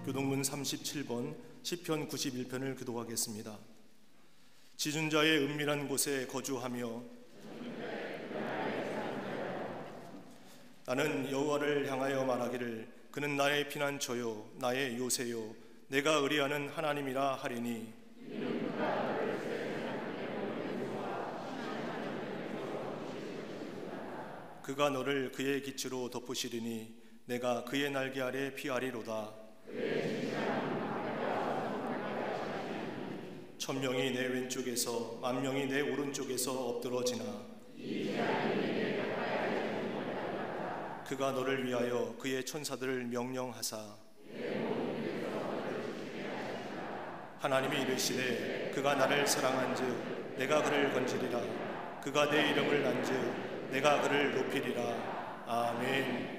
교동문 37번 시편 91편을 교독하겠습니다. 지존자의 은밀한 곳에 거주하며 나는 여호와를 향하여 말하기를 그는 나의 피난처요 나의 요새요 내가 의뢰하는 하나님이라 하리니 그가 너를 그의 기초로 덮으시리니 내가 그의 날개 아래 피하리로다. 천명이 내 왼쪽에서 만명이 내 오른쪽에서 엎드러지나 그가 너를 위하여 그의 천사들을 명령하사 하나님이 이르시되 그가 나를 사랑한즉 내가 그를 건지리라. 그가 내 이름을 안즉 내가 그를 높이리라. 아멘.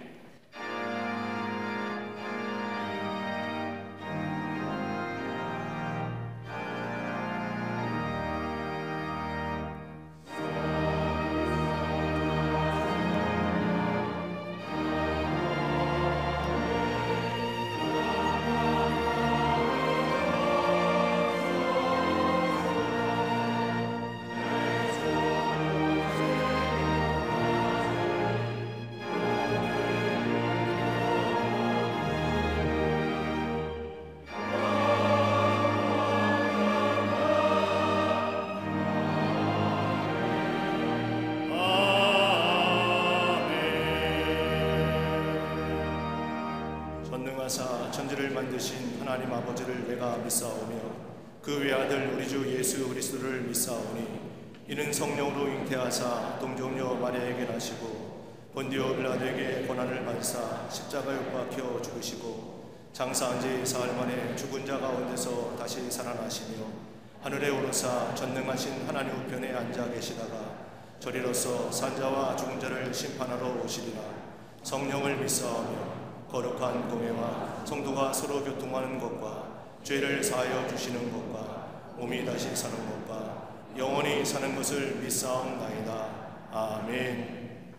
천지를 만드신 하나님 아버지를 내가 믿사오며 그 외아들 우리 주 예수 그리스도를 믿사오니 이는 성령으로 잉태하사 동정녀 마리아에게 나시고 본디오 빌라도에게 고난을 받으사 십자가에 못 박혀 죽으시고 장사한 지 사흘 만에 죽은 자 가운데서 다시 살아나시며 하늘에 오르사 전능하신 하나님 우편에 앉아 계시다가 저리로서 산자와 죽은 자를 심판하러 오시리라. 성령을 믿사오며 거룩한 공회와 성도가 서로 교통하는 것과 죄를 사하여 주시는 것과 몸이 다시 사는 것과 영원히 사는 것을 믿사옵나이다. 아멘.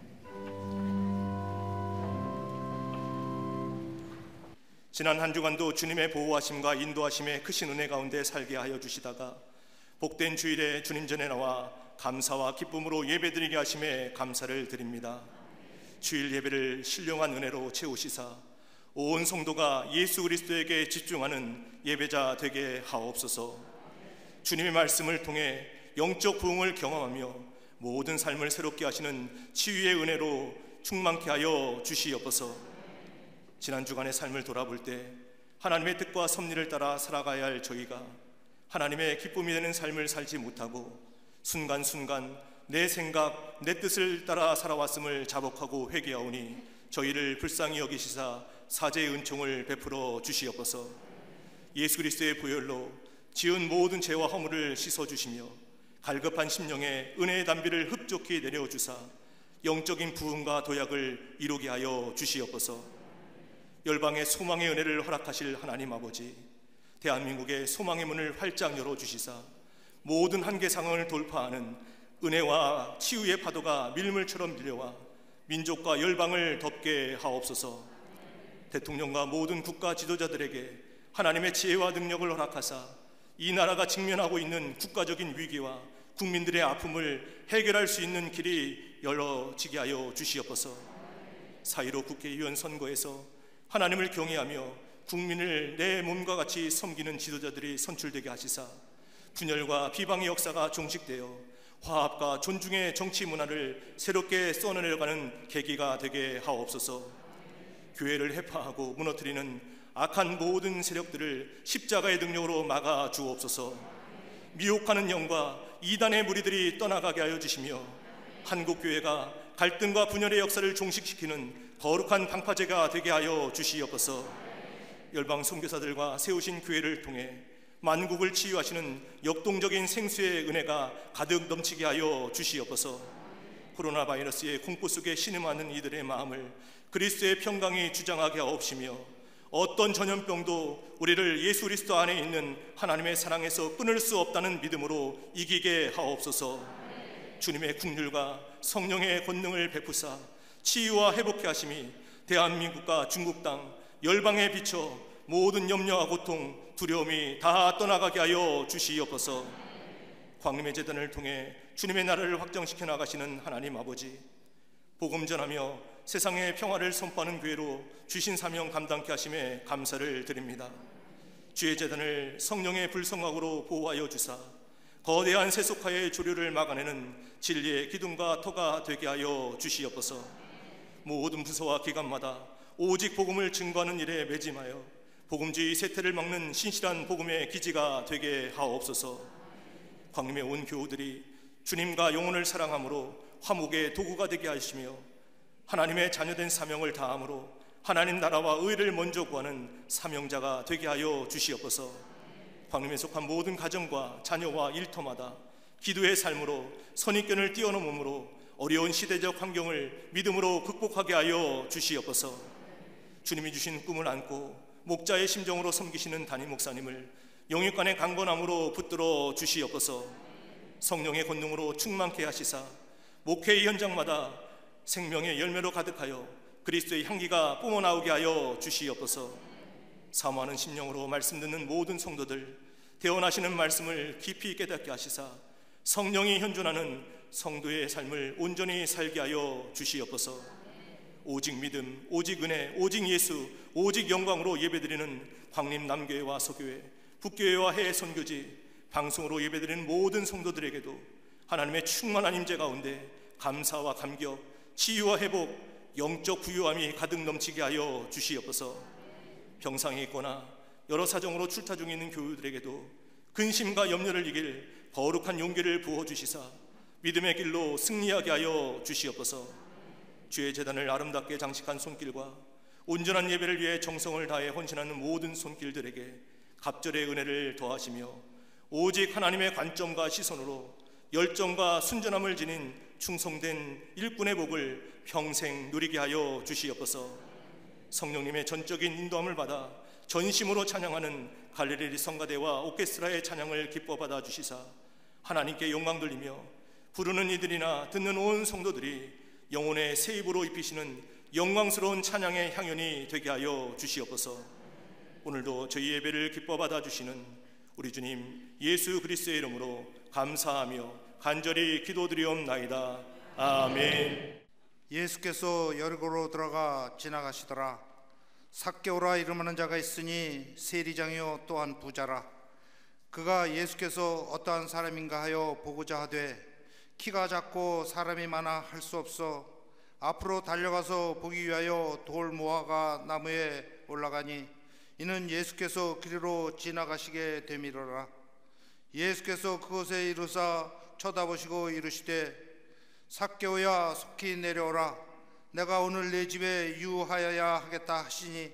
지난 한 주간도 주님의 보호하심과 인도하심의 크신 은혜 가운데 살게 하여 주시다가 복된 주일에 주님 전에 나와 감사와 기쁨으로 예배드리게 하심에 감사를 드립니다. 주일 예배를 신령한 은혜로 채우시사 온 성도가 예수 그리스도에게 집중하는 예배자 되게 하옵소서. 주님의 말씀을 통해 영적 부흥을 경험하며 모든 삶을 새롭게 하시는 치유의 은혜로 충만케 하여 주시옵소서. 지난 주간의 삶을 돌아볼 때 하나님의 뜻과 섭리를 따라 살아가야 할 저희가 하나님의 기쁨이 되는 삶을 살지 못하고 순간순간 내 생각, 내 뜻을 따라 살아왔음을 자복하고 회개하오니 저희를 불쌍히 여기시사 사죄의 은총을 베풀어 주시옵소서. 예수 그리스도의 보혈로 지은 모든 죄와 허물을 씻어주시며 갈급한 심령에 은혜의 담비를 흡족히 내려주사 영적인 부흥과 도약을 이루게 하여 주시옵소서. 열방의 소망의 은혜를 허락하실 하나님 아버지, 대한민국의 소망의 문을 활짝 열어주시사 모든 한계 상황을 돌파하는 은혜와 치유의 파도가 밀물처럼 밀려와 민족과 열방을 덮게 하옵소서. 대통령과 모든 국가 지도자들에게 하나님의 지혜와 능력을 허락하사 이 나라가 직면하고 있는 국가적인 위기와 국민들의 아픔을 해결할 수 있는 길이 열어지게 하여 주시옵소서. 4.15 국회의원 선거에서 하나님을 경외하며 국민을 내 몸과 같이 섬기는 지도자들이 선출되게 하시사 분열과 비방의 역사가 종식되어 화합과 존중의 정치 문화를 새롭게 써내려가는 계기가 되게 하옵소서. 교회를 해파하고 무너뜨리는 악한 모든 세력들을 십자가의 능력으로 막아 주옵소서. 미혹하는 영과 이단의 무리들이 떠나가게 하여 주시며 한국교회가 갈등과 분열의 역사를 종식시키는 거룩한 방파제가 되게 하여 주시옵소서. 열방 선교사들과 세우신 교회를 통해 만국을 치유하시는 역동적인 생수의 은혜가 가득 넘치게 하여 주시옵소서. 코로나 바이러스의 공포 속에 신음하는 이들의 마음을 그리스도의 평강이 주장하게 하옵시며 어떤 전염병도 우리를 예수 그리스도 안에 있는 하나님의 사랑에서 끊을 수 없다는 믿음으로 이기게 하옵소서. 주님의 긍휼과 성령의 권능을 베푸사 치유와 회복케 하심이 대한민국과 중국 땅 열방에 비춰 모든 염려와 고통, 두려움이 다 떠나가게 하여 주시옵소서. 광림의 제단을 통해 주님의 나라를 확정시켜 나가시는 하나님 아버지, 복음 전하며 세상의 평화를 선포하는 교회로 주신 사명 감당케 하심에 감사를 드립니다. 주의 제단을 성령의 불성각으로 보호하여 주사 거대한 세속화의 조류를 막아내는 진리의 기둥과 터가 되게 하여 주시옵소서. 모든 부서와 기관마다 오직 복음을 증거하는 일에 매짐하여 복음주의 세태를 막는 신실한 복음의 기지가 되게 하옵소서. 광림의 온 교우들이 주님과 영혼을 사랑함으로 화목의 도구가 되게 하시며 하나님의 자녀된 사명을 다함으로 하나님 나라와 의를 먼저 구하는 사명자가 되게 하여 주시옵소서. 광림에 속한 모든 가정과 자녀와 일터마다 기도의 삶으로 선입견을 뛰어넘음으로 어려운 시대적 환경을 믿음으로 극복하게 하여 주시옵소서. 주님이 주신 꿈을 안고 목자의 심정으로 섬기시는 담임 목사님을 영육간의 강건함으로 붙들어 주시옵소서. 성령의 권능으로 충만케 하시사 목회의 현장마다 생명의 열매로 가득하여 그리스도의 향기가 뿜어나오게 하여 주시옵소서. 사모하는 심령으로 말씀 듣는 모든 성도들 대언하시는 말씀을 깊이 깨닫게 하시사 성령이 현존하는 성도의 삶을 온전히 살게 하여 주시옵소서. 오직 믿음, 오직 은혜, 오직 예수, 오직 영광으로 예배드리는 광림 남교회와 서교회, 북교회와 해외 선교지, 방송으로 예배드리는 모든 성도들에게도 하나님의 충만한 임재 가운데 감사와 감격, 치유와 회복, 영적 부유함이 가득 넘치게 하여 주시옵소서. 병상에 있거나 여러 사정으로 출타 중에 있는 교우들에게도 근심과 염려를 이길 거룩한 용기를 부어주시사 믿음의 길로 승리하게 하여 주시옵소서. 주의 제단을 아름답게 장식한 손길과 온전한 예배를 위해 정성을 다해 헌신하는 모든 손길들에게 갑절의 은혜를 더하시며 오직 하나님의 관점과 시선으로 열정과 순전함을 지닌 충성된 일꾼의 복을 평생 누리게 하여 주시옵소서. 성령님의 전적인 인도함을 받아 전심으로 찬양하는 갈릴리 성가대와 오케스트라의 찬양을 기뻐 받아 주시사 하나님께 영광 돌리며 부르는 이들이나 듣는 온 성도들이 영혼의 새 입으로 입히시는 영광스러운 찬양의 향연이 되게 하여 주시옵소서. 오늘도 저희 예배를 기뻐 받아 주시는 우리 주님 예수 그리스도의 이름으로 감사하며 간절히 기도드리옵나이다. 아멘. 예수께서 여리고로 들어가 지나가시더라. 삭개오라 이름하는 자가 있으니 세리장이요 또한 부자라. 그가 예수께서 어떠한 사람인가 하여 보고자 하되 키가 작고 사람이 많아 할 수 없어 앞으로 달려가서 보기 위하여 돌 모아가 나무에 올라가니 이는 예수께서 그리로 지나가시게 되미러라. 예수께서 그곳에 이르사 쳐다보시고 이르시되 삭개오야 속히 내려오라. 내가 오늘 내 집에 유하여야 하겠다 하시니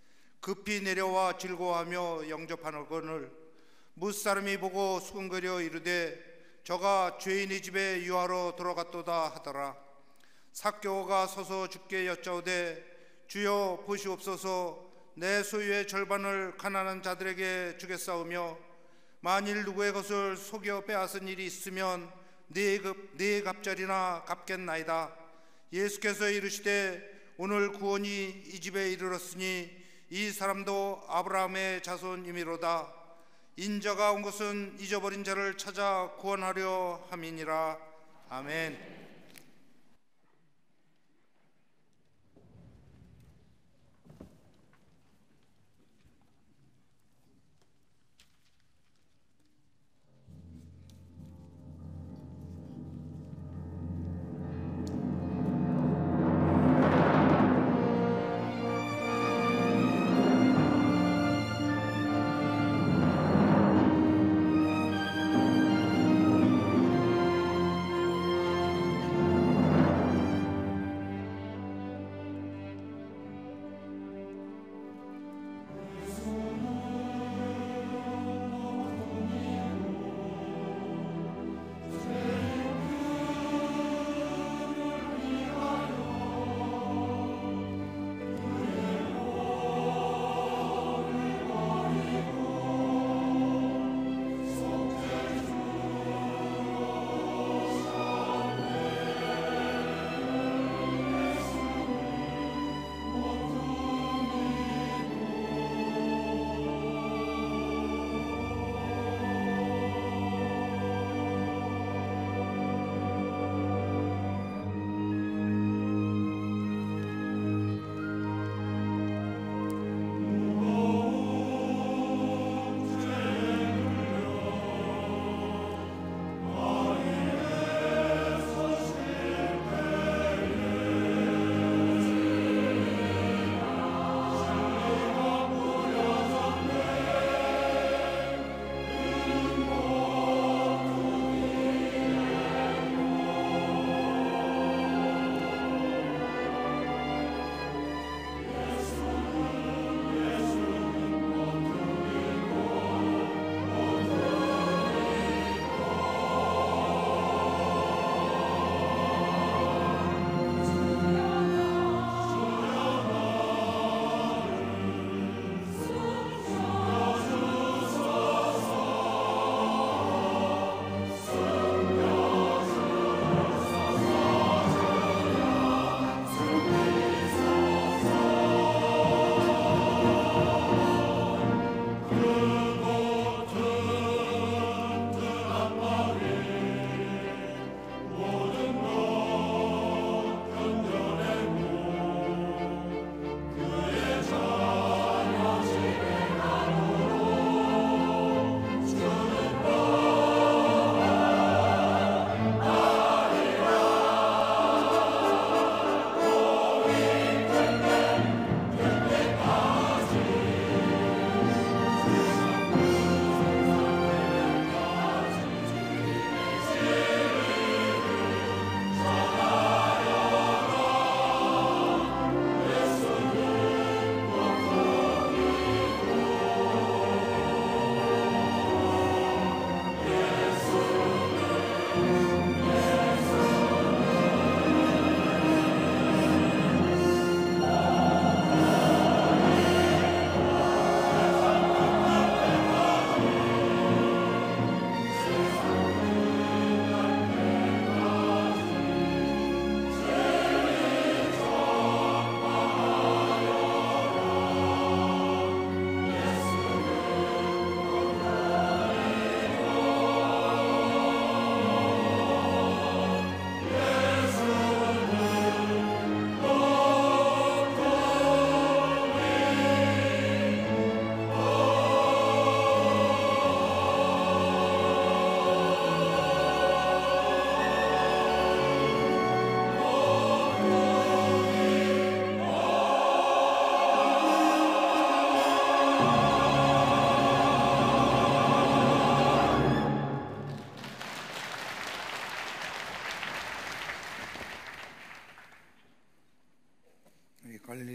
급히 내려와 즐거워하며 영접하거늘 무사람이 보고 수근거려 이르되 저가 죄인의 집에 유하러 들어갔도다 하더라. 삭개오가 서서 주께 여짜오되 주여 보시옵소서. 내 소유의 절반을 가난한 자들에게 주겠사오며 만일 누구의 것을 속여 빼앗은 일이 있으면 네 갑절이나 갚겠나이다. 예수께서 이르시되 오늘 구원이 이 집에 이르렀으니 이 사람도 아브라함의 자손이미로다. 인자가 온 것은 잊어버린 자를 찾아 구원하려 함이니라. 아멘.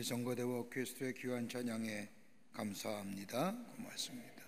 성거대와 오케스트라의 귀한 찬양에 감사합니다. 고맙습니다.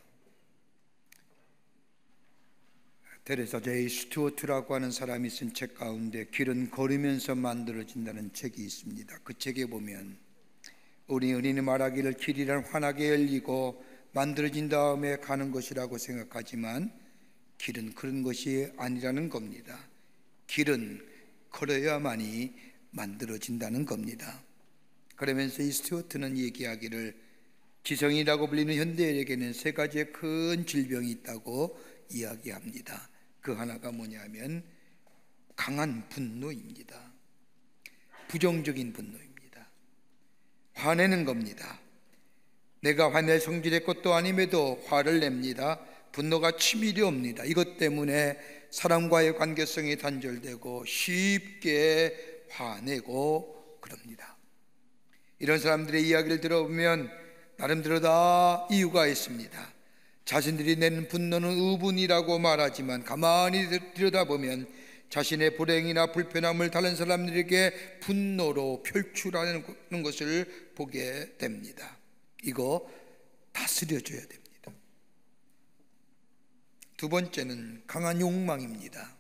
테레사 제이 스튜어트라고 하는 사람이 쓴 책 가운데 길은 걸으면서 만들어진다는 책이 있습니다. 그 책에 보면 우리 은인이 말하기를 길이란 환하게 열리고 만들어진 다음에 가는 것이라고 생각하지만 길은 그런 것이 아니라는 겁니다. 길은 걸어야만이 만들어진다는 겁니다. 그러면서 이 스튜어트는 얘기하기를 지성이라고 불리는 현대인에게는 세 가지의 큰 질병이 있다고 이야기합니다. 그 하나가 뭐냐면 강한 분노입니다. 부정적인 분노입니다. 화내는 겁니다. 내가 화낼 성질의 것도 아님에도 화를 냅니다. 분노가 치밀이 옵니다. 이것 때문에 사람과의 관계성이 단절되고 쉽게 화내고 그럽니다. 이런 사람들의 이야기를 들어보면 나름대로 다 이유가 있습니다. 자신들이 내는 분노는 의분이라고 말하지만 가만히 들여다보면 자신의 불행이나 불편함을 다른 사람들에게 분노로 표출하는 것을 보게 됩니다. 이거 다스려줘야 됩니다. 두 번째는 강한 욕망입니다.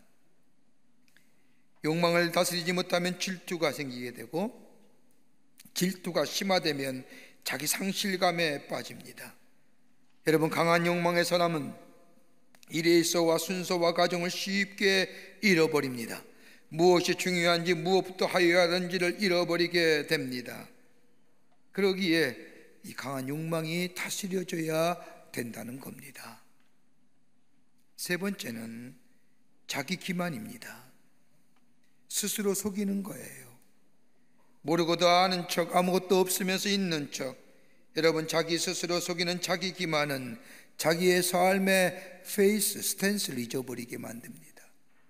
욕망을 다스리지 못하면 질투가 생기게 되고 질투가 심화되면 자기 상실감에 빠집니다. 여러분, 강한 욕망의 사람은 일에서와 순서와 가정을 쉽게 잃어버립니다. 무엇이 중요한지 무엇부터 하여야 하는지를 잃어버리게 됩니다. 그러기에 이 강한 욕망이 다스려져야 된다는 겁니다. 세 번째는 자기 기만입니다. 스스로 속이는 거예요. 모르고도 아는 척, 아무것도 없으면서 있는 척. 여러분, 자기 스스로 속이는 자기 기만은 자기의 삶의 페이스, 스탠스를 잊어버리게 만듭니다.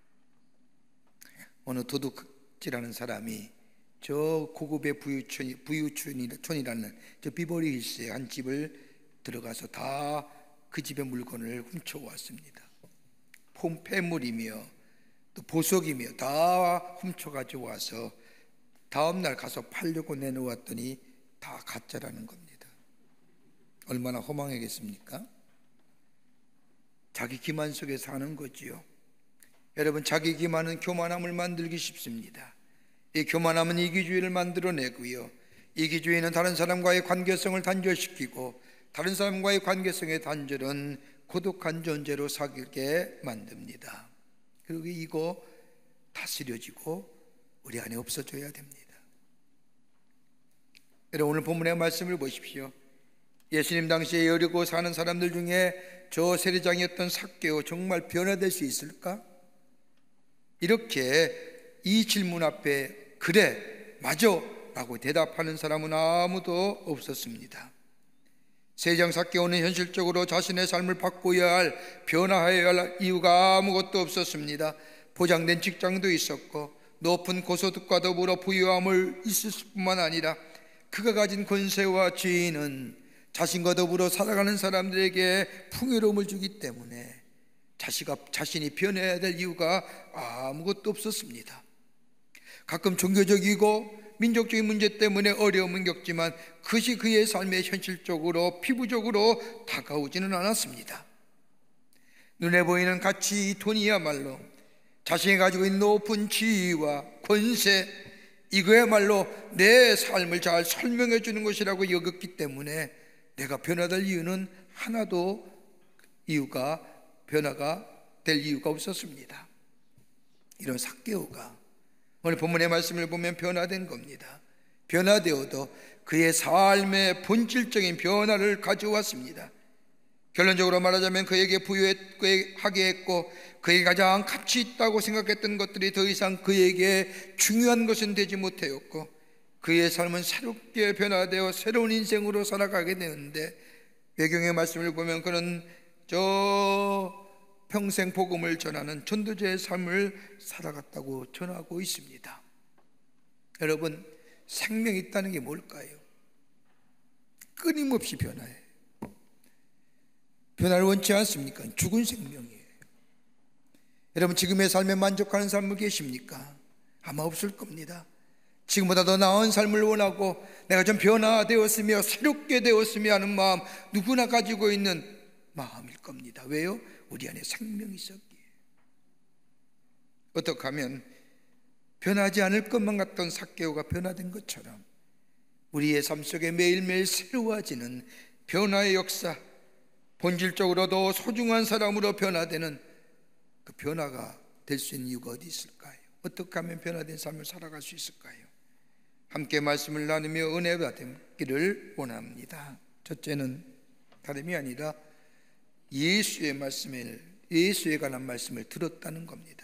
어느 도둑질하는 사람이 저 고급의 부유촌이라는 저 비버리 힐스의 한 집을 들어가서 다 그 집의 물건을 훔쳐왔습니다. 폐물이며 또 보석이며 다 훔쳐가지고 와서 다음날 가서 팔려고 내놓았더니 다 가짜라는 겁니다. 얼마나 허망하겠습니까? 자기 기만 속에 사는 거지요. 여러분, 자기 기만은 교만함을 만들기 쉽습니다. 이 교만함은 이기주의를 만들어내고요, 이기주의는 다른 사람과의 관계성을 단절시키고 다른 사람과의 관계성의 단절은 고독한 존재로 살게 만듭니다. 그리고 이거 다스려지고 우리 안에 없어져야 됩니다. 여러분, 오늘 본문의 말씀을 보십시오. 예수님 당시에 여리고 사는 사람들 중에 저 세리장이었던 삭개오 정말 변화될 수 있을까? 이렇게 이 질문 앞에 그래, 맞아 라고 대답하는 사람은 아무도 없었습니다. 세리장 삭개오는 현실적으로 자신의 삶을 바꿔야 할, 변화해야 할 이유가 아무것도 없었습니다. 보장된 직장도 있었고 높은 고소득과 더불어 부유함을 있을 뿐만 아니라 그가 가진 권세와 지위는 자신과 더불어 살아가는 사람들에게 풍요로움을 주기 때문에 자신이 변해야 될 이유가 아무것도 없었습니다. 가끔 종교적이고 민족적인 문제 때문에 어려움은 겪지만 그것이 그의 삶에 현실적으로 피부적으로 다가오지는 않았습니다. 눈에 보이는 가치, 돈이야말로 자신이 가지고 있는 높은 지위와 권세, 이거야말로 내 삶을 잘 설명해 주는 것이라고 여겼기 때문에 내가 변화될 이유는 하나도 변화가 될 이유가 없었습니다. 이런 삭개오가 오늘 본문의 말씀을 보면 변화된 겁니다. 변화되어도 그의 삶의 본질적인 변화를 가져왔습니다. 결론적으로 말하자면 그에게 부유하게 했고 그에게 가장 가치 있다고 생각했던 것들이 더 이상 그에게 중요한 것은 되지 못하였고 그의 삶은 새롭게 변화되어 새로운 인생으로 살아가게 되는데, 외경의 말씀을 보면 그는 평생 복음을 전하는 전도자의 삶을 살아갔다고 전하고 있습니다. 여러분, 생명이 있다는 게 뭘까요? 끊임없이 변화해요. 변화를 원치 않습니까? 죽은 생명이에요. 여러분, 지금의 삶에 만족하는 사람은 계십니까? 아마 없을 겁니다. 지금보다 더 나은 삶을 원하고 내가 좀 변화되었으며 새롭게 되었으며 하는 마음, 누구나 가지고 있는 마음일 겁니다. 왜요? 우리 안에 생명이 있었기에. 어떻게 하면 변하지 않을 것만 같던 삭개오가 변화된 것처럼 우리의 삶 속에 매일매일 새로워지는 변화의 역사, 본질적으로도 소중한 사람으로 변화되는 그 변화가 될 수 있는 이유가 어디 있을까요? 어떻게 하면 변화된 삶을 살아갈 수 있을까요? 함께 말씀을 나누며 은혜 받기를 원합니다. 첫째는 다름이 아니라 예수에 관한 말씀을 들었다는 겁니다.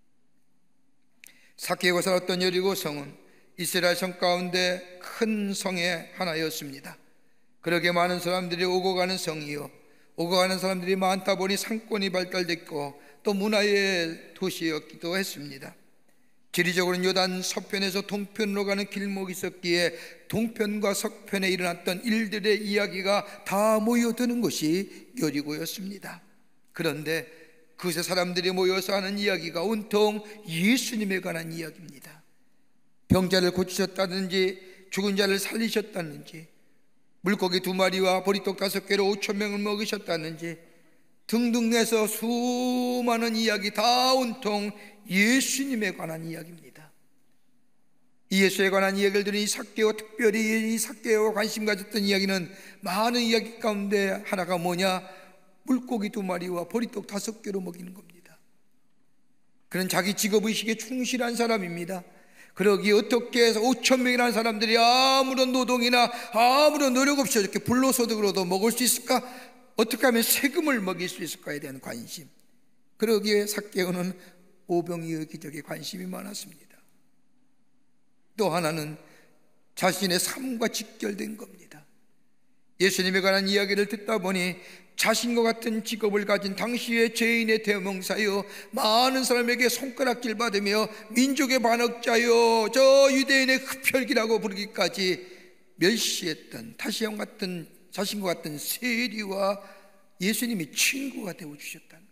삭개오가 살았던 여리고 성은 이스라엘 성 가운데 큰 성의 하나였습니다. 그렇게 많은 사람들이 오고 가는 성이요, 오고 가는 사람들이 많다 보니 상권이 발달됐고 또 문화의 도시였기도 했습니다. 지리적으로는 요단 서편에서 동편으로 가는 길목이 있었기에 동편과 서편에 일어났던 일들의 이야기가 다 모여드는 것이 여리고였습니다. 그런데 그곳에 사람들이 모여서 하는 이야기가 온통 예수님에 관한 이야기입니다. 병자를 고치셨다든지 죽은 자를 살리셨다든지 물고기 2마리와 보리떡 5개로 5,000명을 먹이셨다든지 등등 해서 수많은 이야기 다 온통 예수님에 관한 이야기입니다. 이 예수에 관한 이야기를 들은 이 삭개오, 특별히 이 삭개오가 관심 가졌던 이야기는 많은 이야기 가운데 하나가 뭐냐? 물고기 2마리와 보리떡 5개로 먹이는 겁니다. 그는 자기 직업의식에 충실한 사람입니다. 그러기에 어떻게 해서 5,000명이라는 사람들이 아무런 노동이나 아무런 노력 없이 이렇게 불로소득으로도 먹을 수 있을까? 어떻게 하면 세금을 먹일 수 있을까에 대한 관심. 그러기에 삭개오는 오병이의 기적에 관심이 많았습니다. 또 하나는 자신의 삶과 직결된 겁니다. 예수님에 관한 이야기를 듣다 보니 자신과 같은 직업을 가진 당시의 죄인의 대명사여, 많은 사람에게 손가락질 받으며 민족의 반역자여, 저 유대인의 흡혈귀라고 부르기까지 멸시했던 자신과 같은 세리와 예수님이 친구가 되어주셨다는.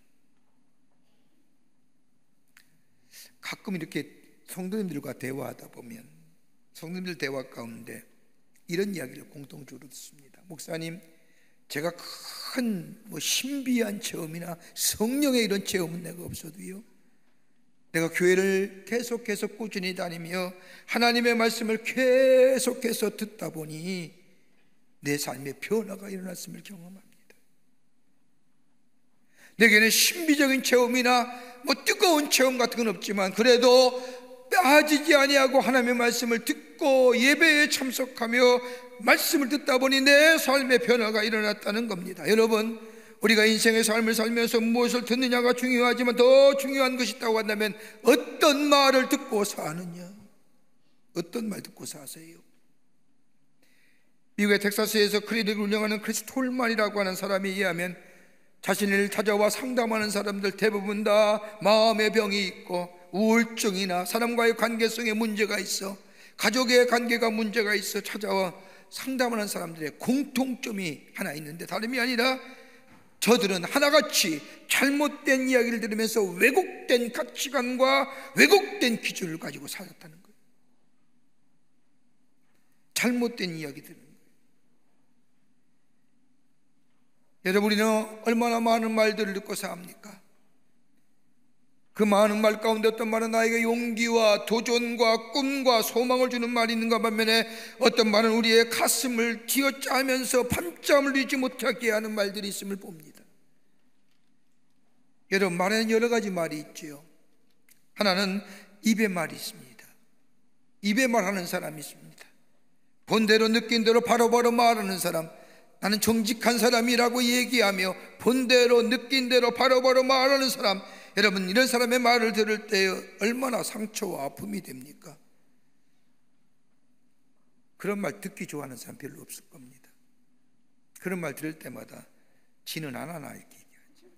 가끔 이렇게 성도님들과 대화하다 보면 성도님들 대화 가운데 이런 이야기를 공통적으로 듣습니다. 목사님, 제가 큰 신비한 체험이나 성령의 이런 체험은 내가 없어도요, 내가 교회를 계속해서 꾸준히 다니며 하나님의 말씀을 계속해서 듣다 보니 내 삶에 변화가 일어났음을 경험합니다. 내게는 신비적인 체험이나 뜨거운 체험 같은 건 없지만 그래도 빠지지 아니하고 하나님의 말씀을 듣고 예배에 참석하며 말씀을 듣다 보니 내 삶의 변화가 일어났다는 겁니다. 여러분, 우리가 인생의 삶을 살면서 무엇을 듣느냐가 중요하지만 더 중요한 것이 있다고 한다면 어떤 말을 듣고 사느냐, 어떤 말 듣고 사세요? 미국의 텍사스에서 클리닉을 운영하는 크리스 톨만이라고 하는 사람에 의하면 자신을 찾아와 상담하는 사람들 대부분 다 마음의 병이 있고 우울증이나 사람과의 관계성에 문제가 있어, 가족의 관계가 문제가 있어 찾아와 상담하는 사람들의 공통점이 하나 있는데 다름이 아니라 저들은 하나같이 잘못된 이야기를 들으면서 왜곡된 가치관과 왜곡된 기준을 가지고 살았다는 거예요. 잘못된 이야기들은. 여러분, 우리는 얼마나 많은 말들을 듣고 삽니까? 그 많은 말 가운데 어떤 말은 나에게 용기와 도전과 꿈과 소망을 주는 말이 있는가 반면에 어떤 말은 우리의 가슴을 쥐어짜면서 밤잠을 이루지 못하게 하는 말들이 있음을 봅니다. 여러분, 말에는 여러 가지 말이 있지요. 하나는 입의 말이 있습니다. 입의 말하는 사람이 있습니다. 본대로 느낀 대로 바로바로 말하는 사람, 나는 정직한 사람이라고 얘기하며 본대로 느낀 대로 바로바로 말하는 사람. 여러분, 이런 사람의 말을 들을 때 얼마나 상처와 아픔이 됩니까? 그런 말 듣기 좋아하는 사람 별로 없을 겁니다. 그런 말 들을 때마다 지는 안 하나 이렇게 얘기하죠.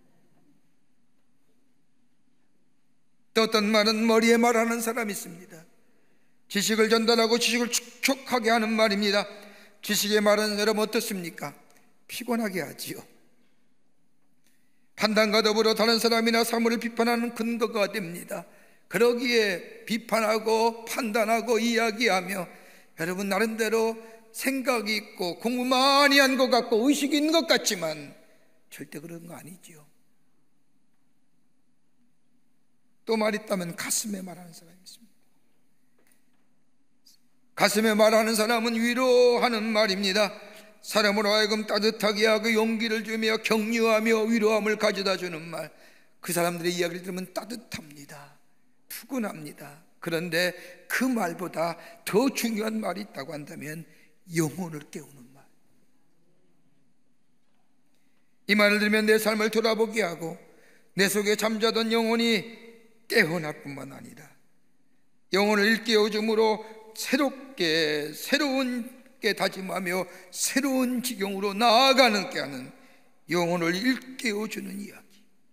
또 어떤 말은 머리에 말하는 사람이 있습니다. 지식을 전달하고 지식을 축적하게 하는 말입니다. 지식의 말은 여러분 어떻습니까? 피곤하게 하지요. 판단과 더불어 다른 사람이나 사물을 비판하는 근거가 됩니다. 그러기에 비판하고 판단하고 이야기하며 여러분 나름대로 생각이 있고 공부 많이 한 것 같고 의식이 있는 것 같지만 절대 그런 거 아니지요. 또 말있다면 가슴에 말하는 사람이 있습니다. 가슴에 말하는 사람은 위로하는 말입니다. 사람으로 하여금 따뜻하게 하고 용기를 주며 격려하며 위로함을 가져다 주는 말, 그 사람들의 이야기를 들으면 따뜻합니다. 푸근합니다. 그런데 그 말보다 더 중요한 말이 있다고 한다면 영혼을 깨우는 말. 이 말을 들으면 내 삶을 돌아보게 하고 내 속에 잠자던 영혼이 깨어날 뿐만 아니라 영혼을 일깨워줌으로 새롭게 다짐하며 새로운 지경으로 나아가는 게 하는 영혼을 일깨워주는 이야기.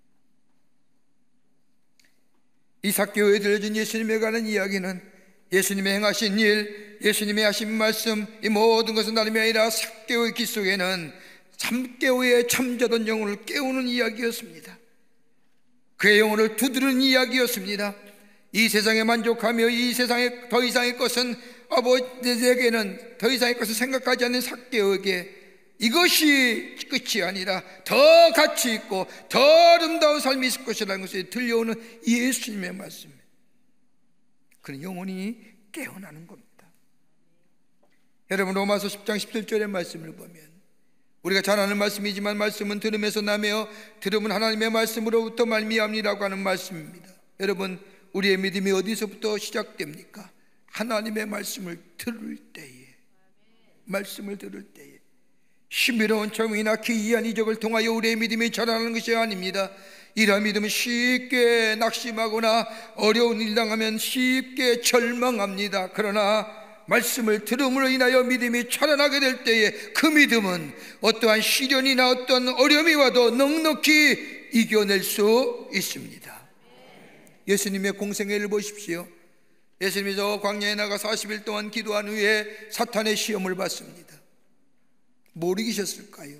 이 삭개오에 들려준 예수님에 관한 이야기는 예수님의 행하신 일, 예수님의 하신 말씀, 이 모든 것은 다름이 아니라 삭개오의 기 속에는 삭개오의 잠자던 영혼을 깨우는 이야기였습니다. 그의 영혼을 두드리는 이야기였습니다. 이 세상에 만족하며 이 세상에 더 이상의 것은 아버지에게는 더 이상의 것을 생각하지 않는 삭개오에게 이것이 끝이 아니라 더 가치 있고 더 아름다운 삶이 있을 것이라는 것이 들려오는 예수님의 말씀. 그런 영혼이 깨어나는 겁니다. 여러분 로마서 10장 17절의 말씀을 보면 우리가 잘 아는 말씀이지만 말씀은 들음에서 나며 들음은 하나님의 말씀으로부터 말미암니라고 하는 말씀입니다. 여러분 우리의 믿음이 어디서부터 시작됩니까? 하나님의 말씀을 들을 때에, 말씀을 들을 때에 신비로운 청이나 기이한 이적을 통하여 우리의 믿음이 자라나는 것이 아닙니다. 이러한 믿음은 쉽게 낙심하거나 어려운 일 당하면 쉽게 절망합니다. 그러나 말씀을 들음으로 인하여 믿음이 자라나게 될 때에 그 믿음은 어떠한 시련이나 어떤 어려움이 와도 넉넉히 이겨낼 수 있습니다. 예수님의 공생애를 보십시오. 예수님이 저 광야에 나가 40일 동안 기도한 후에 사탄의 시험을 받습니다. 뭘 이기셨을까요?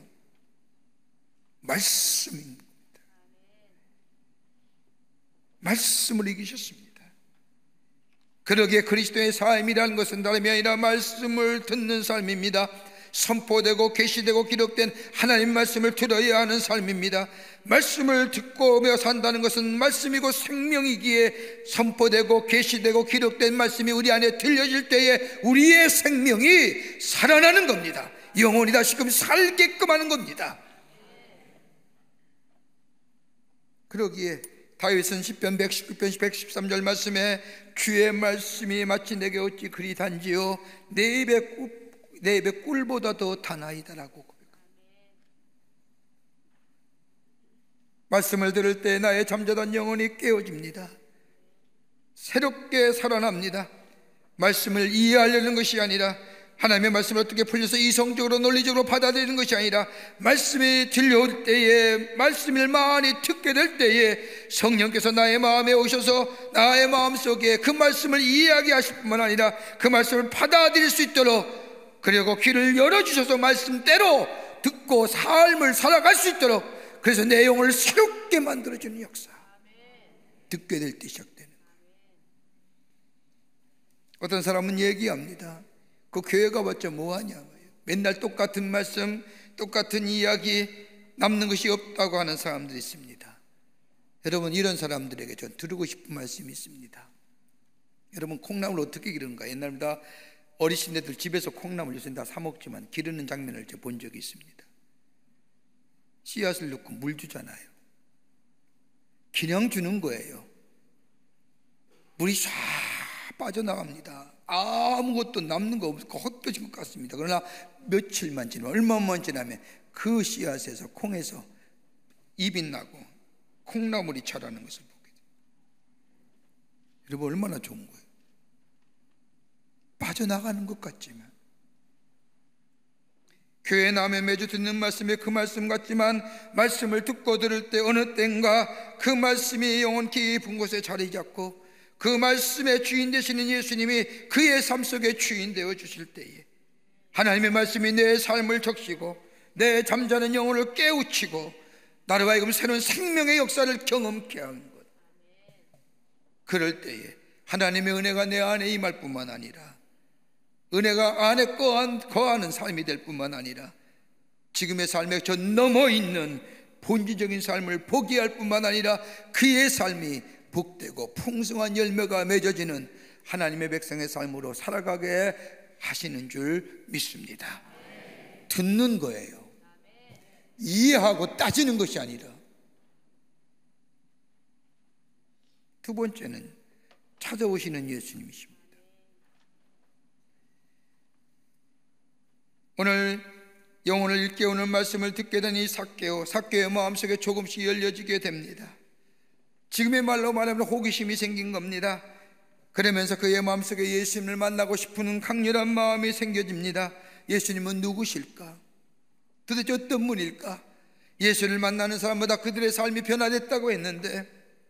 말씀입니다. 말씀을 이기셨습니다. 그러기에 그리스도의 삶이라는 것은 다름이 아니라 말씀을 듣는 삶입니다. 선포되고 계시되고 기록된 하나님 말씀을 들어야 하는 삶입니다. 말씀을 듣고 산다는 것은 말씀이고 생명이기에 선포되고 계시되고 기록된 말씀이 우리 안에 들려질 때에 우리의 생명이 살아나는 겁니다. 영혼이 다시금 살게끔 하는 겁니다. 그러기에 다윗은 시편 119편 113절 말씀에 주의 말씀이 마치 내게 어찌 그리 단지요 내 입의 꿀보다 더 다나이다라고 고백합니다. 말씀을 들을 때 나의 잠자던 영혼이 깨어집니다. 새롭게 살아납니다. 말씀을 이해하려는 것이 아니라 하나님의 말씀을 어떻게 풀려서 이성적으로 논리적으로 받아들이는 것이 아니라 말씀이 들려올 때에 말씀을 많이 듣게 될 때에 성령께서 나의 마음에 오셔서 나의 마음속에 그 말씀을 이해하게 하실 뿐만 아니라 그 말씀을 받아들일 수 있도록 그리고 귀를 열어주셔서 말씀대로 듣고 삶을 살아갈 수 있도록 그래서 내 영혼을 새롭게 만들어주는 역사 듣게 될 때 시작되는 거예요. 어떤 사람은 얘기합니다. 그 교회 가봤자 뭐하냐, 맨날 똑같은 말씀 똑같은 이야기 남는 것이 없다고 하는 사람들이 있습니다. 여러분 이런 사람들에게 전 들고 싶은 말씀이 있습니다. 여러분 콩나물 어떻게 기르는가? 옛날보다 어르신들 집에서 콩나물 요새 다 사 먹지만 기르는 장면을 제가 본 적이 있습니다. 씨앗을 넣고 물 주잖아요. 그냥 주는 거예요. 물이 쫙 빠져나갑니다. 아무것도 남는 거 없고 헛되진 것 같습니다. 그러나 며칠만 지나면 얼마만 지나면 그 씨앗에서 콩에서 잎이 나고 콩나물이 자라는 것을 보게 돼요. 여러분 얼마나 좋은 거예요. 빠져나가는 것 같지만 교회에 나오면 매주 듣는 말씀이 그 말씀 같지만 말씀을 듣고 들을 때 어느 때인가 그 말씀이 영혼 깊은 곳에 자리 잡고 그 말씀의 주인 되시는 예수님이 그의 삶 속에 주인 되어 주실 때에 하나님의 말씀이 내 삶을 적시고 내 잠자는 영혼을 깨우치고 나로 하여금 새로운 생명의 역사를 경험케 하는 것, 그럴 때에 하나님의 은혜가 내 안에 임할 뿐만 아니라 은혜가 안에 거하는 삶이 될 뿐만 아니라 지금의 삶에 저 넘어 있는 본질적인 삶을 포기할 뿐만 아니라 그의 삶이 복되고 풍성한 열매가 맺어지는 하나님의 백성의 삶으로 살아가게 하시는 줄 믿습니다. 듣는 거예요. 이해하고 따지는 것이 아니라. 두 번째는 찾아오시는 예수님이십니다. 오늘 영혼을 일깨우는 말씀을 듣게 된 이 삭개오의 마음속에 조금씩 열려지게 됩니다. 지금의 말로 말하면 호기심이 생긴 겁니다. 그러면서 그의 마음속에 예수님을 만나고 싶은 강렬한 마음이 생겨집니다. 예수님은 누구실까? 도대체 어떤 분일까? 예수를 만나는 사람마다 그들의 삶이 변화됐다고 했는데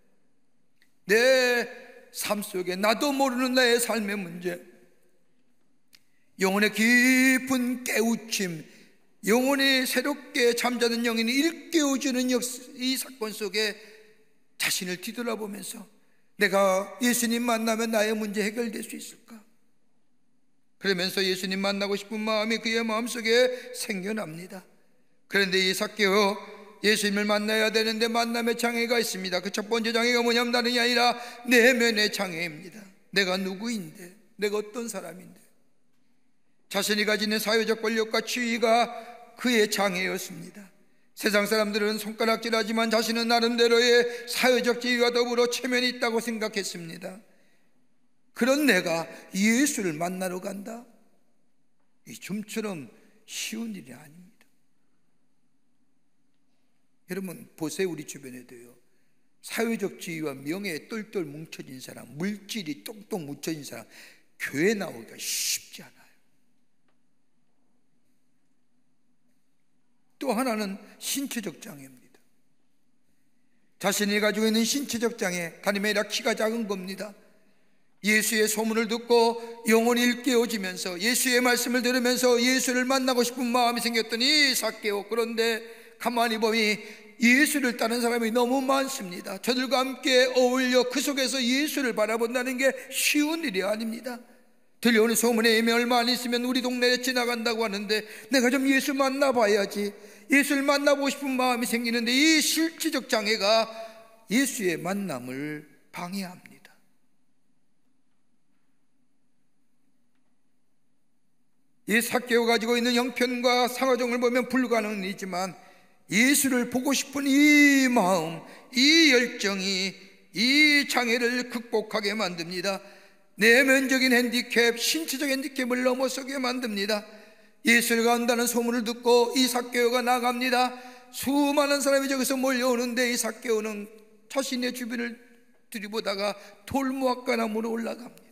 내 삶 속에 나도 모르는 나의 삶의 문제, 영혼의 깊은 깨우침, 영혼이 새롭게 잠자는 영혼이 일깨워주는 이 사건 속에 자신을 뒤돌아보면서 내가 예수님 만나면 나의 문제 해결될 수 있을까? 그러면서 예수님 만나고 싶은 마음이 그의 마음속에 생겨납니다. 그런데 이 삭개오, 예수님을 만나야 되는데 만남의 장애가 있습니다. 그 첫 번째 장애가 뭐냐면 다름이 아니라 내면의 장애입니다. 내가 누구인데, 내가 어떤 사람인데, 자신이 가지는 사회적 권력과 지위가 그의 장애였습니다. 세상 사람들은 손가락질하지만 자신은 나름대로의 사회적 지위와 더불어 체면이 있다고 생각했습니다. 그런 내가 예수를 만나러 간다? 이 좀처럼 쉬운 일이 아닙니다. 여러분 보세요. 우리 주변에도요, 사회적 지위와 명예에 똘똘 뭉쳐진 사람, 물질이 똥똥 묻혀진 사람, 교회 나오기가 쉽지 않아요. 또 하나는 신체적 장애입니다. 자신이 가지고 있는 신체적 장애, 다름이 아니라 키가 작은 겁니다. 예수의 소문을 듣고 영혼이 일깨워지면서 예수의 말씀을 들으면서 예수를 만나고 싶은 마음이 생겼더니 삭개오, 그런데 가만히 보니 예수를 따르는 사람이 너무 많습니다. 저들과 함께 어울려 그 속에서 예수를 바라본다는 게 쉬운 일이 아닙니다. 들려오는 소문에 의미 얼마 안 있으면 우리 동네에 지나간다고 하는데 내가 좀 예수 만나봐야지, 예수를 만나보고 싶은 마음이 생기는데 이 실질적 장애가 예수의 만남을 방해합니다. 이 삭개오가 가지고 있는 형편과 상하정을 보면 불가능이지만 예수를 보고 싶은 이 마음, 이 열정이 이 장애를 극복하게 만듭니다. 내면적인 핸디캡, 신체적 핸디캡을 넘어서게 만듭니다. 예수를 간다는 소문을 듣고 이 삭개오가 나갑니다. 수많은 사람이 저기서 몰려오는데 이 삭개오는 자신의 주변을 들이보다가 돌무화과나무로 올라갑니다.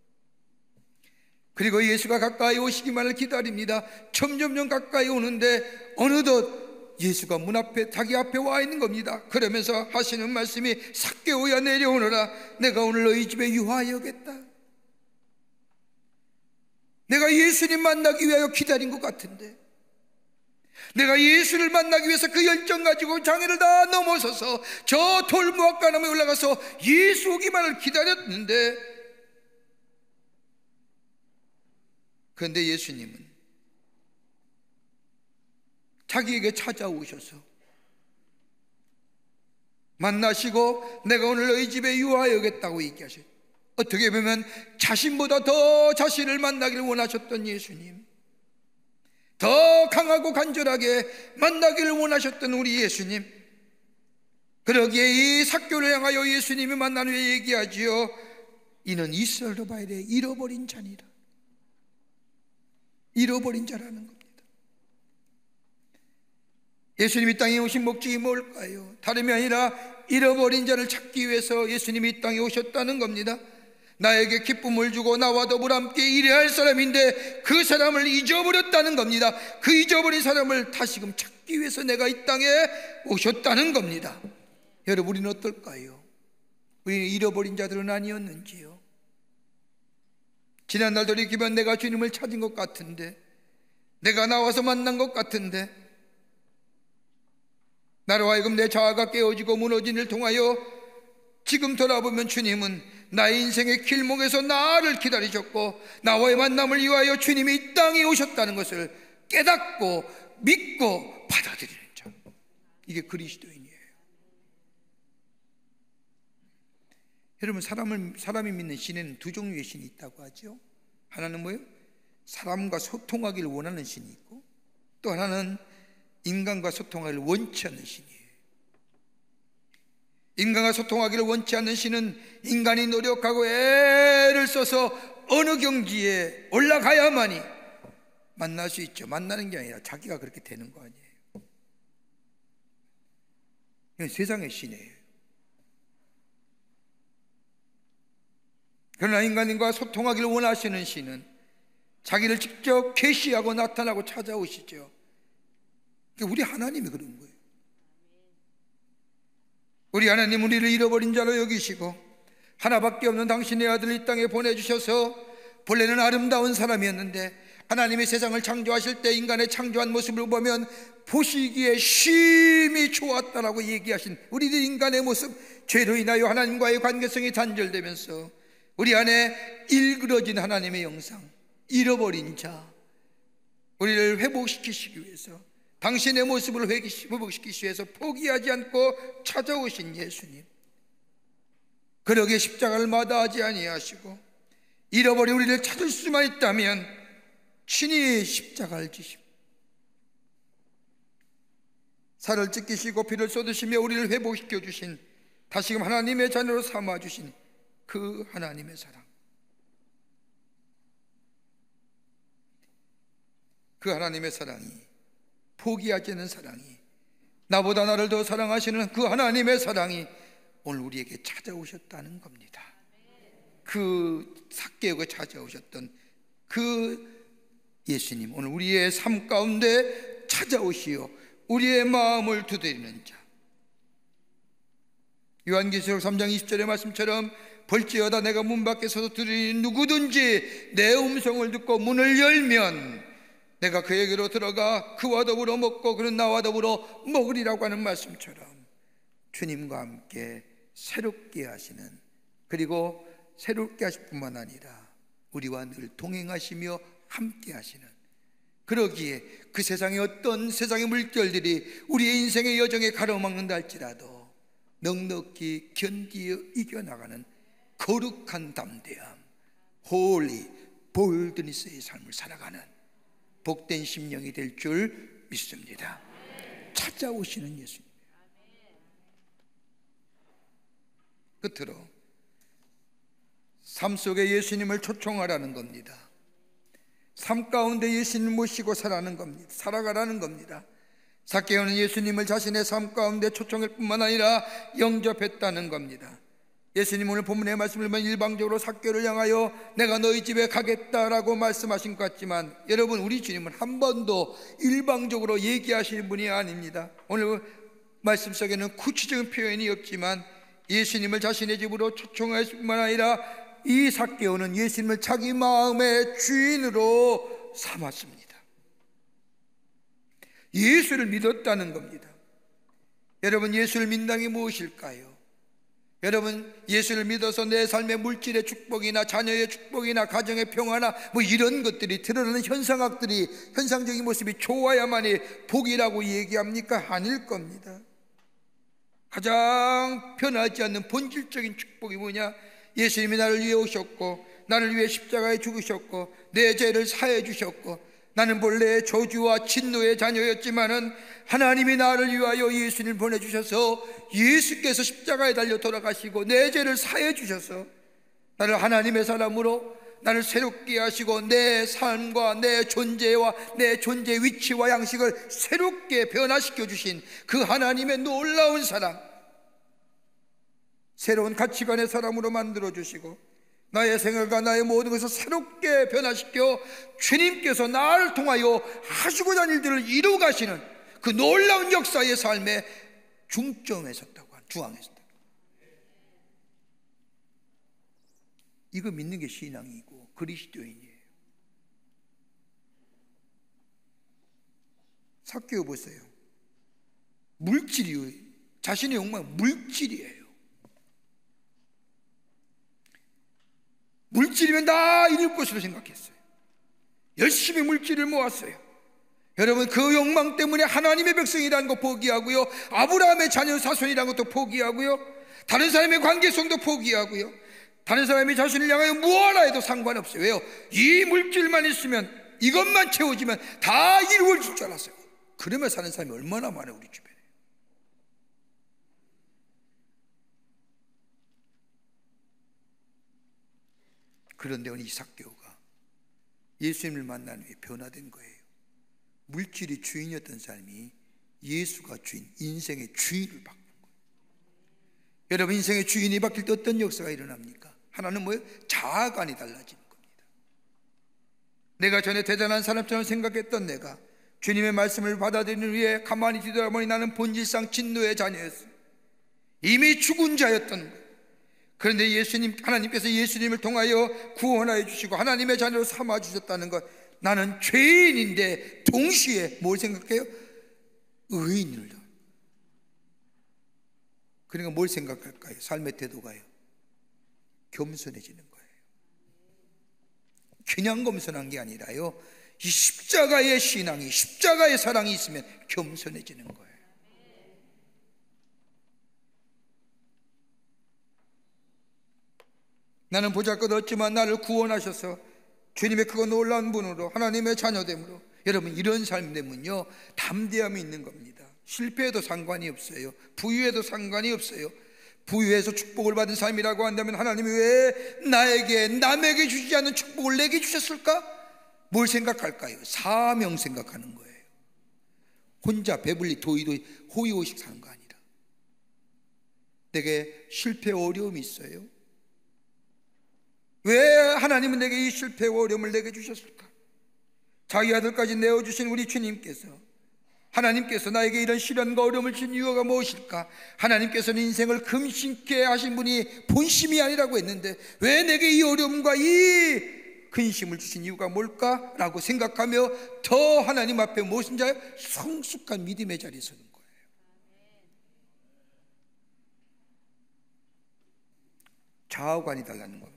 그리고 예수가 가까이 오시기만을 기다립니다. 점점점 가까이 오는데 어느덧 예수가 문 앞에, 자기 앞에 와 있는 겁니다. 그러면서 하시는 말씀이 삭개오야 내려오너라. 내가 오늘 너희 집에 유하여겠다. 내가 예수님 만나기 위하여 기다린 것 같은데, 내가 예수를 만나기 위해서 그 열정 가지고 장애를 다 넘어서서 저 돌무화과나무에 올라가서 예수 오기만을 기다렸는데, 그런데 예수님은 자기에게 찾아오셔서 만나시고 내가 오늘 너희 집에 유하여겠다고 얘기하셔요. 어떻게 보면 자신보다 더 자신을 만나기를 원하셨던 예수님, 더 강하고 간절하게 만나기를 원하셨던 우리 예수님, 그러기에 이 삭개오를 향하여 예수님이 만난 후에 얘기하지요. 이는 이스라엘로 봐야 돼 잃어버린 자니라. 잃어버린 자라는 겁니다. 예수님이 이 땅에 오신 목적이 뭘까요? 다름이 아니라 잃어버린 자를 찾기 위해서 예수님이 이 땅에 오셨다는 겁니다. 나에게 기쁨을 주고 나와 더불어 함께 일해야 할 사람인데 그 사람을 잊어버렸다는 겁니다. 그 잊어버린 사람을 다시금 찾기 위해서 내가 이 땅에 오셨다는 겁니다. 여러분, 우리는 어떨까요? 우리는 잃어버린 자들은 아니었는지요? 지난날 돌이키면 내가 주님을 찾은 것 같은데, 내가 나와서 만난 것 같은데, 나로 하여금 내 자아가 깨어지고 무너진 일을 통하여 지금 돌아보면 주님은 나의 인생의 길목에서 나를 기다리셨고 나와의 만남을 위하여 주님이 이 땅에 오셨다는 것을 깨닫고 믿고 받아들이는 자, 이게 그리스도인이에요. 여러분, 사람이 믿는 신에는 두 종류의 신이 있다고 하죠. 하나는 뭐예요? 사람과 소통하기를 원하는 신이 있고, 또 하나는 인간과 소통하기를 원치 않는 신이에요. 인간과 소통하기를 원치 않는 신은 인간이 노력하고 애를 써서 어느 경지에 올라가야만이 만날 수 있죠. 만나는 게 아니라 자기가 그렇게 되는 거 아니에요. 이건 세상의 신이에요. 그러나 인간과 소통하기를 원하시는 신은 자기를 직접 계시하고 나타나고 찾아오시죠. 우리 하나님이 그런 거예요. 우리 하나님 우리를 잃어버린 자로 여기시고 하나밖에 없는 당신의 아들을 이 땅에 보내주셔서 본래는 아름다운 사람이었는데 하나님이 세상을 창조하실 때 인간의 창조한 모습을 보면 보시기에 심히 좋았다라고 얘기하신 우리들 인간의 모습, 죄로 인하여 하나님과의 관계성이 단절되면서 우리 안에 일그러진 하나님의 영상, 잃어버린 자, 우리를 회복시키시기 위해서, 당신의 모습을 회복시키시기 위해서 포기하지 않고 찾아오신 예수님, 그러기에 십자가를 마다하지 아니하시고 잃어버린 우리를 찾을 수만 있다면 친히 십자가를 지십니다. 살을 찢기시고 피를 쏟으시며 우리를 회복시켜 주신, 다시금 하나님의 자녀로 삼아 주신 그 하나님의 사랑, 그 하나님의 사랑이, 포기하지 않는 사랑이, 나보다 나를 더 사랑하시는 그 하나님의 사랑이 오늘 우리에게 찾아오셨다는 겁니다. 그 삭개오가 찾아오셨던 그 예수님, 오늘 우리의 삶 가운데 찾아오시어 우리의 마음을 두드리는 자. 요한계시록 3장 20절의 말씀처럼 볼지어다 내가 문 밖에 서서 들으니 누구든지 내 음성을 듣고 문을 열면 내가 그에게로 들어가 그와 더불어 먹고 그는 나와 더불어 먹으리라고 하는 말씀처럼 주님과 함께 새롭게 하시는, 그리고 새롭게 하실 뿐만 아니라 우리와 늘 동행하시며 함께 하시는, 그러기에 그 세상의 어떤 세상의 물결들이 우리의 인생의 여정에 가로막는다 할지라도 넉넉히 견디어 이겨나가는 거룩한 담대함, 홀리 볼드니스의 삶을 살아가는 복된 심령이 될 줄 믿습니다. 찾아오시는 예수님. 끝으로 삶 속에 예수님을 초청하라는 겁니다. 삶 가운데 예수님을 모시고 살아가라는 겁니다. 삭개오는 예수님을 자신의 삶 가운데 초청할 뿐만 아니라 영접했다는 겁니다. 예수님 오늘 본문의 말씀을 보면 일방적으로 삭개오를 향하여 내가 너희 집에 가겠다라고 말씀하신 것 같지만, 여러분, 우리 주님은 한 번도 일방적으로 얘기하시는 분이 아닙니다. 오늘 말씀 속에는 구체적인 표현이 없지만 예수님을 자신의 집으로 초청할 뿐만 아니라 이 삭개오는 예수님을 자기 마음의 주인으로 삼았습니다. 예수를 믿었다는 겁니다. 여러분, 예수를 믿는 게 무엇일까요? 여러분, 예수를 믿어서 내 삶의 물질의 축복이나 자녀의 축복이나 가정의 평화나 이런 것들이 드러나는 현상적인 모습이 좋아야만이 복이라고 얘기합니까? 아닐 겁니다. 가장 변하지 않는 본질적인 축복이 뭐냐? 예수님이 나를 위해 오셨고 나를 위해 십자가에 죽으셨고 내 죄를 사해 주셨고, 나는 본래 저주와 진노의 자녀였지만은 하나님이 나를 위하여 예수님을 보내주셔서 예수께서 십자가에 달려 돌아가시고 내 죄를 사해 주셔서 나를 하나님의 사람으로 나를 새롭게 하시고 내 삶과 내 존재와 내 존재 위치와 양식을 새롭게 변화시켜 주신 그 하나님의 놀라운 사랑, 새로운 가치관의 사람으로 만들어 주시고 나의 생활과 나의 모든 것을 새롭게 변화시켜 주님께서 나를 통하여 하시고자 하는 일들을 이루어 가시는 그 놀라운 역사의 삶의 중점에 섰다고, 중앙에 섰다고. 이거 믿는 게 신앙이고 그리스도인이에요. 삭개오 보세요. 물질이에요. 자신의 욕망은 물질이에요. 물질이면 다 이룰 것으로 생각했어요. 열심히 물질을 모았어요. 여러분, 그 욕망 때문에 하나님의 백성이라는 거 포기하고요, 아브라함의 자녀 사손이라는 것도 포기하고요, 다른 사람의 관계성도 포기하고요, 다른 사람의 자신을 향하여 무엇하라 해도 상관없어요. 왜요? 이 물질만 있으면, 이것만 채워지면 다 이루어질 줄 알았어요. 그러며 사는 사람이 얼마나 많아요, 우리 주변에. 그런데 오늘 이 삭개오가 예수님을 만난 후에 변화된 거예요. 물질이 주인이었던 사람이 예수가 주인, 인생의 주인을 바꾼 거예요. 여러분, 인생의 주인이 바뀔 때 어떤 역사가 일어납니까? 하나는 뭐예요? 자아관이 달라지는 겁니다. 내가 전에 대단한 사람처럼 생각했던 내가 주님의 말씀을 받아들이는 후에 가만히 뒤돌아보니 나는 본질상 진노의 자녀였어요. 이미 죽은 자였던 거예요. 그런데 하나님께서 예수님을 통하여 구원하여 주시고 하나님의 자녀로 삼아 주셨다는 것, 나는 죄인인데 동시에 뭘 생각해요? 의인을. 그러니까 뭘 생각할까요? 삶의 태도가요, 겸손해지는 거예요. 그냥 겸손한 게 아니라요, 이 십자가의 신앙이, 십자가의 사랑이 있으면 겸손해지는 거예요. 나는 보잘것없지만 나를 구원하셔서 주님의 크고 놀라운 분으로 하나님의 자녀됨으로, 여러분, 이런 삶 되면요 담대함이 있는 겁니다. 실패해도 상관이 없어요. 부유해도 상관이 없어요. 부유해서 축복을 받은 삶이라고 한다면 하나님이 왜 나에게, 남에게 주지 않는 축복을 내게 주셨을까? 뭘 생각할까요? 사명 생각하는 거예요. 혼자 배불리 도의도의 호의호식 사는 거 아니라, 내게 실패 어려움이 있어요. 왜 하나님은 내게 이 실패와 어려움을 내게 주셨을까? 자기 아들까지 내어주신 우리 주님께서, 하나님께서 나에게 이런 시련과 어려움을 주신 이유가 무엇일까? 하나님께서는 인생을 금신케 하신 분이 본심이 아니라고 했는데 왜 내게 이 어려움과 이 근심을 주신 이유가 뭘까? 라고 생각하며 더 하나님 앞에 무엇인 자요? 성숙한 믿음의 자리에 서는 거예요. 자아관이 달라는 겁니다.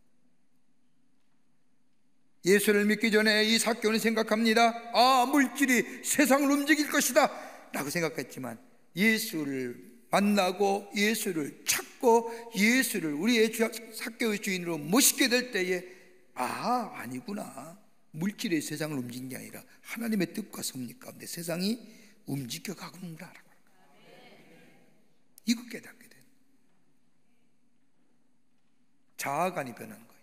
예수를 믿기 전에 이 삭개오는 생각합니다. 물질이 세상을 움직일 것이다 라고 생각했지만, 예수를 만나고 예수를 찾고 예수를 우리의 삭개오의 주인으로 모시게 될 때에 아니구나, 물질이 세상을 움직이는 게 아니라 하나님의 뜻과 섭리 가운데 세상이 움직여 가는구나, 이거 깨닫게 된 자아관이 변하는 거예요.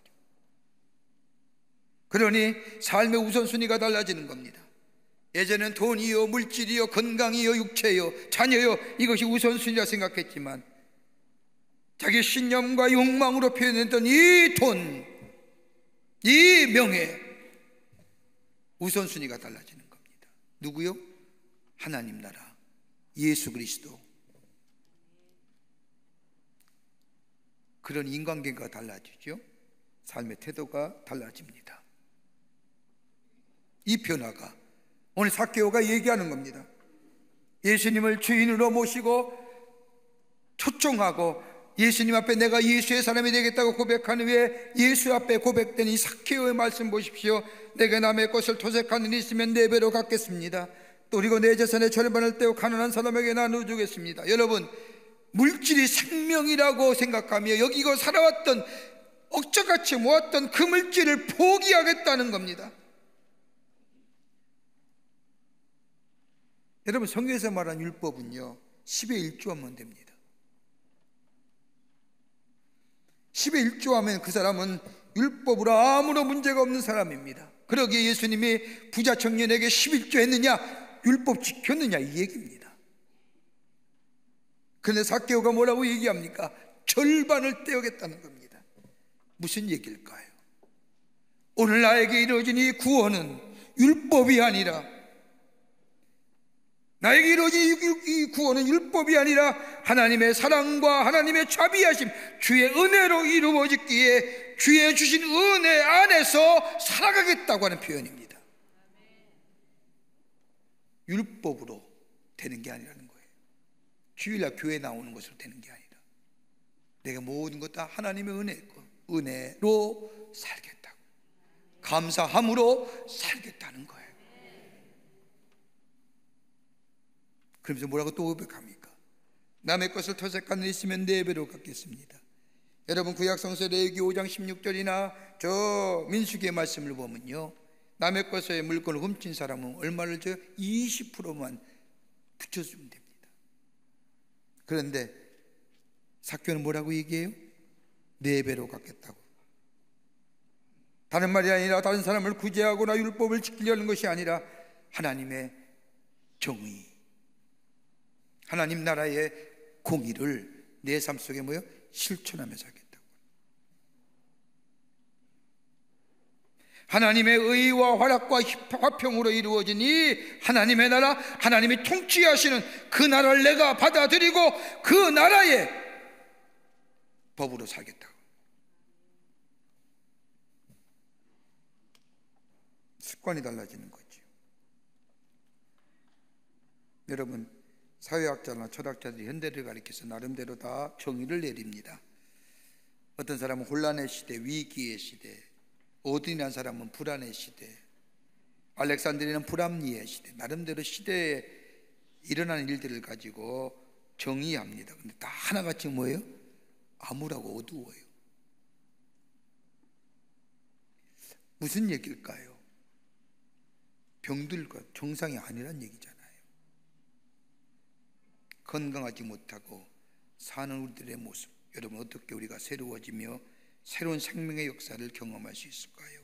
그러니 삶의 우선순위가 달라지는 겁니다. 예전엔 돈이요, 물질이요, 건강이요, 육체요, 자녀요, 이것이 우선순위라 생각했지만 자기 신념과 욕망으로 표현했던 이 돈, 이 명예, 우선순위가 달라지는 겁니다. 누구요? 하나님 나라, 예수 그리스도. 그런 인간관계가 달라지죠. 삶의 태도가 달라집니다. 이 변화가 오늘 삭개오가 얘기하는 겁니다. 예수님을 주인으로 모시고 초청하고 예수님 앞에 내가 예수의 사람이 되겠다고 고백한 후에 예수 앞에 고백된 이 삭개오의 말씀 보십시오. 내가 남의 것을 토색하는 일 있으면 4배로 갚겠습니다. 또 그리고 내 재산의 절반을 떼어 가난한 사람에게 나눠주겠습니다. 여러분, 물질이 생명이라고 생각하며 여기고 살아왔던, 억저같이 모았던 그 물질을 포기하겠다는 겁니다. 여러분, 성경에서 말한 율법은요 10의 1조 하면 됩니다. 10의 1조 하면 그 사람은 율법으로 아무런 문제가 없는 사람입니다. 그러기에 예수님이 부자 청년에게 11조 했느냐, 율법 지켰느냐, 이 얘기입니다. 그런데 삭개오가 뭐라고 얘기합니까? 절반을 떼어겠다는 겁니다. 무슨 얘기일까요? 오늘 나에게 이루어진 이 구원은 율법이 아니라, 나에게 이루어진 이 구원은 율법이 아니라 하나님의 사랑과 하나님의 자비하심, 주의 은혜로 이루어졌기에 주의 주신 은혜 안에서 살아가겠다고 하는 표현입니다. 율법으로 되는 게 아니라는 거예요. 주일날 교회 나오는 것으로 되는 게 아니라 내가 모든 것 다 하나님의 은혜고 은혜로 살겠다고, 감사함으로 살겠다는 거예요. 그러면서 뭐라고 또 고백합니까? 남의 것을 터세간 일 있으면 4배로 갚겠습니다. 여러분, 구약성서 레위기 5장 16절이나 저 민수기의 말씀을 보면요, 남의 것의 물건을 훔친 사람은 얼마를 줘요? 20%만 붙여주면 됩니다. 그런데 삭개오는 뭐라고 얘기해요? 4배로 갚겠다고. 다른 말이 아니라 다른 사람을 구제하거나 율법을 지키려는 것이 아니라 하나님의 정의, 하나님 나라의 공의를 내 삶 속에 뭐요? 실천하며 살겠다고. 하나님의 의와 화락과 화평으로 이루어진 이 하나님의 나라, 하나님이 통치하시는 그 나라를 내가 받아들이고 그 나라의 법으로 살겠다고. 습관이 달라지는 거죠. 여러분, 사회학자나 철학자들이 현대를 가리켜서 나름대로 다 정의를 내립니다. 어떤 사람은 혼란의 시대, 위기의 시대, 오딘이라는 사람은 불안의 시대, 알렉산드리는 불합리의 시대, 나름대로 시대에 일어나는 일들을 가지고 정의합니다. 근데 다 하나같이 뭐예요? 암울하고 어두워요. 무슨 얘기일까요? 병들과 정상이 아니란 얘기잖아요. 건강하지 못하고 사는 우리들의 모습, 여러분, 어떻게 우리가 새로워지며 새로운 생명의 역사를 경험할 수 있을까요?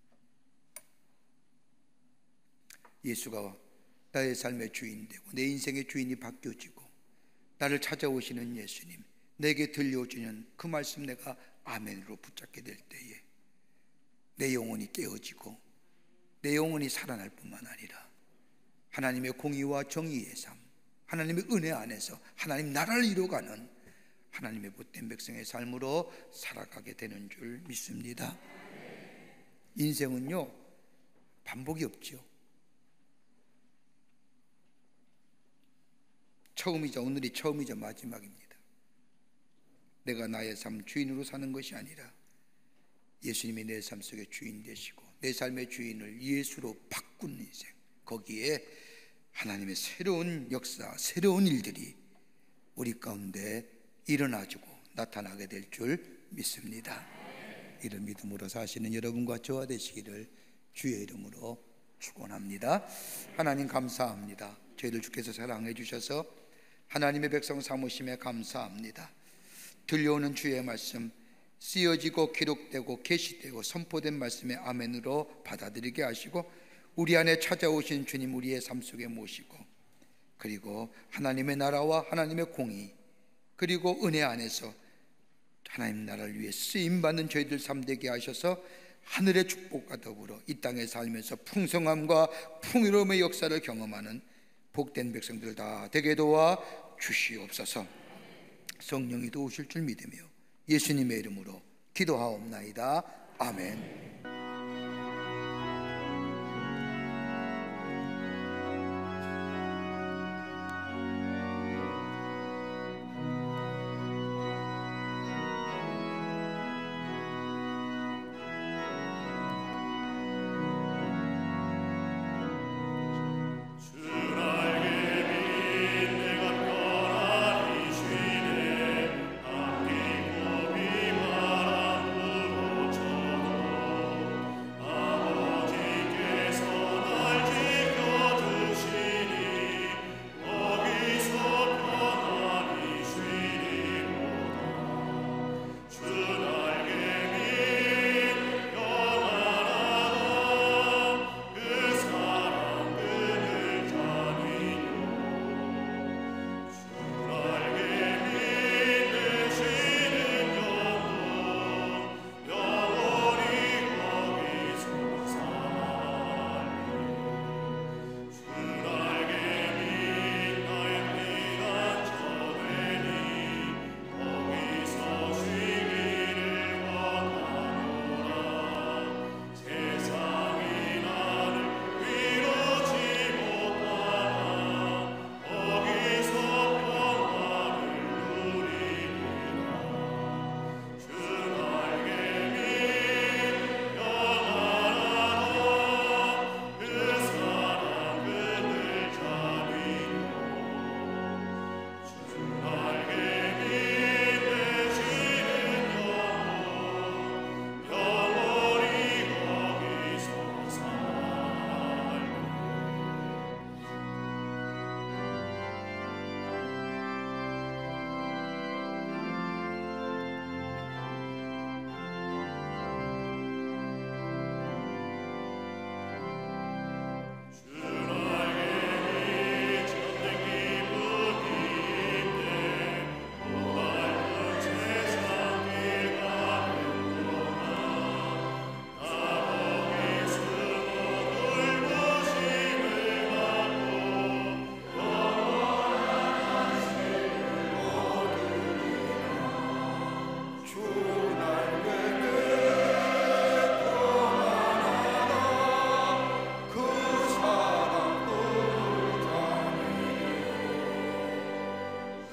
예수가 나의 삶의 주인 되고 내 인생의 주인이 바뀌어지고 나를 찾아오시는 예수님, 내게 들려주는 그 말씀 내가 아멘으로 붙잡게 될 때에 내 영혼이 깨어지고 내 영혼이 살아날 뿐만 아니라 하나님의 공의와 정의의 삶, 하나님의 은혜 안에서 하나님 나라를 이루어가는 하나님의 복된 백성의 삶으로 살아가게 되는 줄 믿습니다. 인생은요, 반복이 없죠. 처음이자 오늘이 처음이자 마지막입니다. 내가 나의 삶 주인으로 사는 것이 아니라 예수님이 내 삶 속의 주인 되시고 내 삶의 주인을 예수로 바꾼 인생, 거기에 하나님의 새로운 역사, 새로운 일들이 우리 가운데 일어나주고 나타나게 될 줄 믿습니다. 이런 믿음으로 사시는 여러분과 저와 되시기를 주의 이름으로 축원합니다. 하나님 감사합니다. 저희를 주께서 사랑해 주셔서 하나님의 백성 삼으심에 감사합니다. 들려오는 주의 말씀, 쓰여지고 기록되고 계시되고 선포된 말씀의 아멘으로 받아들이게 하시고 우리 안에 찾아오신 주님 우리의 삶 속에 모시고, 그리고 하나님의 나라와 하나님의 공의, 그리고 은혜 안에서 하나님 나라를 위해 쓰임받는 저희들 삶 되게 하셔서 하늘의 축복과 더불어 이 땅에 살면서 풍성함과 풍요로움의 역사를 경험하는 복된 백성들 다 되게 도와 주시옵소서. 성령이 도우실 줄 믿으며 예수님의 이름으로 기도하옵나이다. 아멘.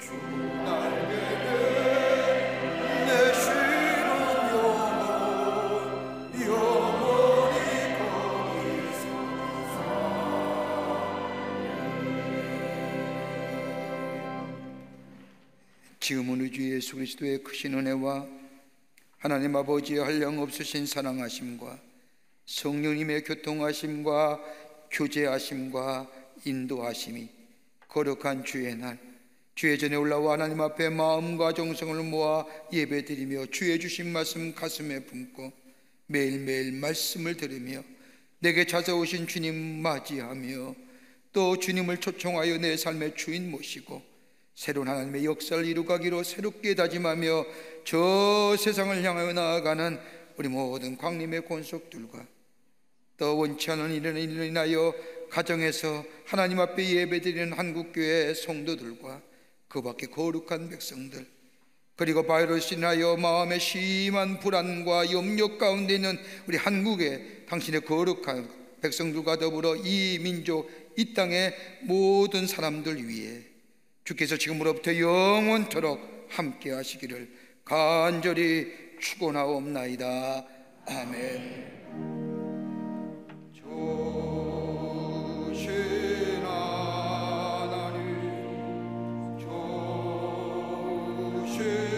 지금은 우리 주 예수 그리스도의 크신 은혜와 하나님 아버지의 한량없으신 사랑하심과 성령님의 교통하심과 교제하심과 인도하심이 거룩한 주의 날 주의 전에 올라와 하나님 앞에 마음과 정성을 모아 예배드리며 주의 주신 말씀 가슴에 품고 매일매일 말씀을 들으며 내게 찾아오신 주님 맞이하며 또 주님을 초청하여 내 삶의 주인 모시고 새로운 하나님의 역사를 이루가기로 새롭게 다짐하며 저 세상을 향하여 나아가는 우리 모든 광림의 권속들과 또 원치 않은 일을 인하여 가정에서 하나님 앞에 예배드리는 한국교회 성도들과 그 밖에 거룩한 백성들, 그리고 바이러스로 인하여 마음의 심한 불안과 염려 가운데 있는 우리 한국의 당신의 거룩한 백성들과 더불어 이 민족, 이 땅의 모든 사람들 위해 주께서 지금으로부터 영원토록 함께 하시기를 간절히 축원하옵나이다. 아멘. 조신 하나님, 조신